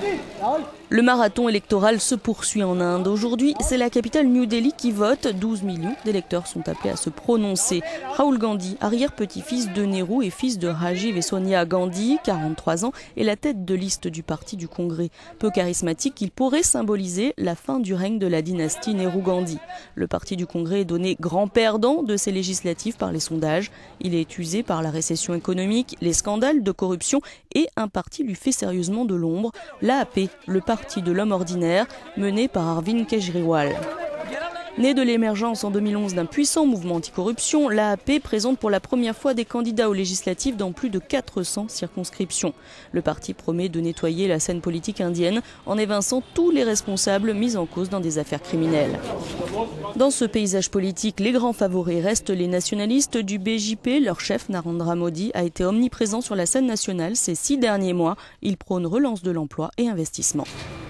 Le marathon électoral se poursuit en Inde. Aujourd'hui, c'est la capitale New Delhi qui vote. 12 millions d'électeurs sont appelés à se prononcer. Rahul Gandhi, arrière-petit-fils de Nehru et fils de Rajiv et Sonia Gandhi, 43 ans, est la tête de liste du parti du Congrès. Peu charismatique, il pourrait symboliser la fin du règne de la dynastie Nehru-Gandhi. Le parti du Congrès est donné grand perdant de ces législatives par les sondages. Il est usé par la récession économique, les scandales de corruption et un parti lui fait sérieusement de l'ombre, l'AAP, le parti de l'homme ordinaire, mené par Arvind Kejriwal. Né de l'émergence en 2011 d'un puissant mouvement anticorruption, l'AAP présente pour la première fois des candidats aux législatives dans plus de 400 circonscriptions. Le parti promet de nettoyer la scène politique indienne en évinçant tous les responsables mis en cause dans des affaires criminelles. Dans ce paysage politique, les grands favoris restent les nationalistes du BJP. Leur chef, Narendra Modi, a été omniprésent sur la scène nationale ces 6 derniers mois. Il prône relance de l'emploi et investissement.